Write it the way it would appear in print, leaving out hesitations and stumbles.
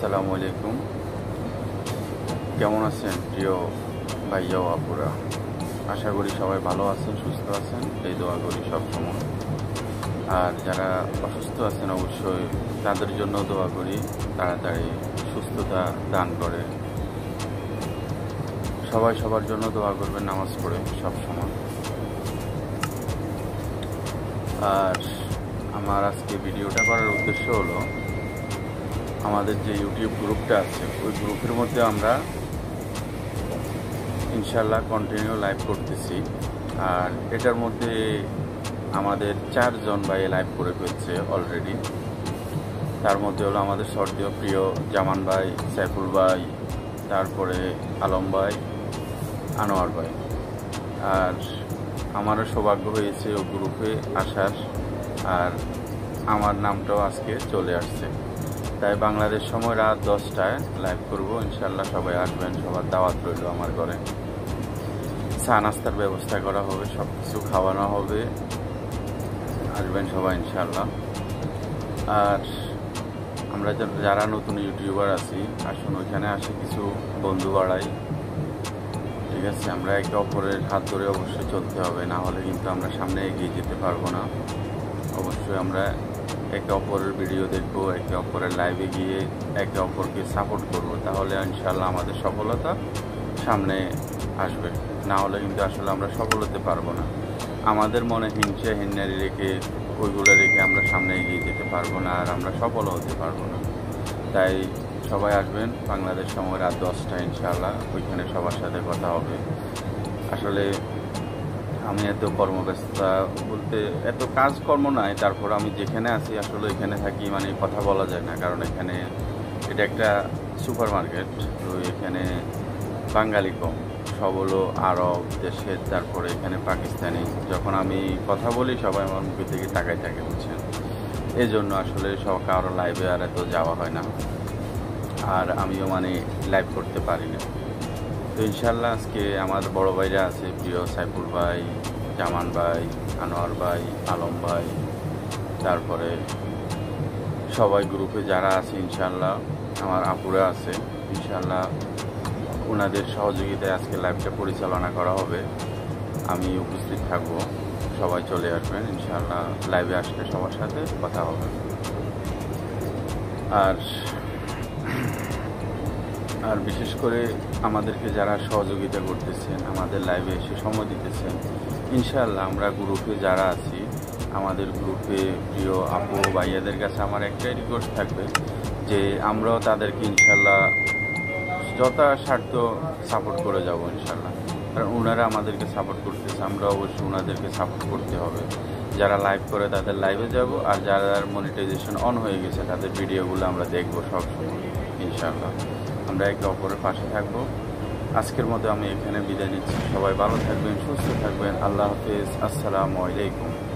আসসালামু আলাইকুম। কেমন আছেন প্রিয় ভাইয়া ও আপুরা? আশা করি সবাই ভালো আছেন, সুস্থ আছেন, এই দোয়া করি সবসময়। আর যারা অসুস্থ আছেন অবশ্যই তাদের জন্য দোয়া করি, তাড়াতাড়ি সুস্থতা দান করে। সবাই সবার জন্য দোয়া করবেন নামাজ পড়ে সবসময়। আর আমার আজকে ভিডিওটা করার উদ্দেশ্য হলো, আমাদের যে ইউটিউব গ্রুপটা আছে ওই গ্রুপের মধ্যে আমরা ইনশাল্লাহ কন্টিনিউ লাইভ করতেছি। আর এটার মধ্যে আমাদের 4 জন ভাই লাইভ করে ফেলছে অলরেডি। তার মধ্যে হলো আমাদের সর্দীয় প্রিয় জামান ভাই, সাইফুল ভাই, তারপরে আলম ভাই, আনোয়ার ভাই। আর আমারও সৌভাগ্য হয়েছে ও গ্রুপে আসার, আর আমার নামটাও আজকে চলে আসছে। তাই বাংলাদেশ সময় রাত 10টায় লাইভ করব ইনশাল্লাহ। সবাই আসবেন, সবার দাওয়াত রইল আমার ঘরে। চা নাস্তার ব্যবস্থা করা হবে, সব কিছু খাওয়ানো হবে, আসবেন সবাই ইনশাল্লাহ। আর আমরা যারা নতুন ইউটিউবার আছি, আসুন ওইখানে আসে কিছু বন্ধু বাড়াই, ঠিক আছে? আমরা একে অপরের হাত ধরে অবশ্যই চলতে হবে, না হলে কিন্তু আমরা সামনে এগিয়ে যেতে পারবো না। অবশ্যই আমরা একে অপরের ভিডিও দেখবো, একে অপরের লাইভে গিয়ে একে অপরকে সাপোর্ট করব, তাহলে ইনশাল্লাহ আমাদের সফলতা সামনে আসবে। না হলে কিন্তু আসলে আমরা সফল হতে পারবো না। আমাদের মনে হিংসা হিন্নারি রেখে, ওইগুলো রেখে আমরা সামনে এগিয়ে যেতে পারবো না, আর আমরা সফল হতে পারবো না। তাই সবাই আসবেন বাংলাদেশ সময় রাত 10টায় ইনশাল্লাহ। ওইখানে সবার সাথে কথা হবে। আসলে আমি এত কর্মব্যস্ততা বলতে এত কাজকর্ম নাই, তারপর আমি যেখানে আছি আসলে এখানে থাকি, মানে কথা বলা যায় না, কারণ এখানে এটা একটা সুপার মার্কেট। তো এখানে বাঙালি কম, সব হলো আরব দেশের, তারপরে এখানে পাকিস্তানি। যখন আমি কথা বলি সবাই আমার মুখের দিকে তাকাই থাকে, বুঝছেন? এই জন্য আসলে সব কারো লাইভে আর এত যাওয়া হয় না, আর আমিও মানে লাইভ করতে পারি না। তো ইনশাল্লাহ আজকে আমার বড় ভাইরা আছে, প্রিয় সাইফুল ভাই, জামান ভাই, আনোয়ার ভাই, আলম ভাই, তারপরে সবাই গ্রুপে যারা আছে ইনশাল্লাহ, আমার আপুরা আছে ইনশাল্লাহ, ওনাদের সহযোগিতায় আজকে লাইভটা পরিচালনা করা হবে। আমি উপস্থিত থাকবো, সবাই চলে আসবেন ইনশাল্লাহ। লাইভে আসলে সবার সাথে কথা হবে। আর বিশেষ করে আমাদেরকে যারা সহযোগিতা করতেছেন, আমাদের লাইভে এসে সময় দিতেছেন, ইনশাআল্লাহ আমরা গ্রুপে যারা আছি, আমাদের গ্রুপে প্রিয় আপু ভাইয়াদের কাছে আমার একটাই রিকোয়েস্ট থাকবে যে আমরাও তাদেরকে ইনশাআল্লাহ যথাসাধ্য সাপোর্ট করে যাব ইনশাআল্লাহ। কারণ ওনারা আমাদেরকে সাপোর্ট করতেছে, আমরা অবশ্যই ওনাদেরকে সাপোর্ট করতে হবে। যারা লাইভ করে তাদের লাইভে যাব, আর যারা মনিটাইজেশন অন হয়ে গেছে তাদের ভিডিওগুলো আমরা দেখবো সবসময় ইনশাআল্লাহ। আমরা একে অপরের পাশে থাকবো। আজকের মতো আমি এখানে বিদায় নিচ্ছি। সবাই ভালো থাকবেন, সুস্থ থাকবেন। আল্লাহ হাফেজ। আসসালামু আলাইকুম।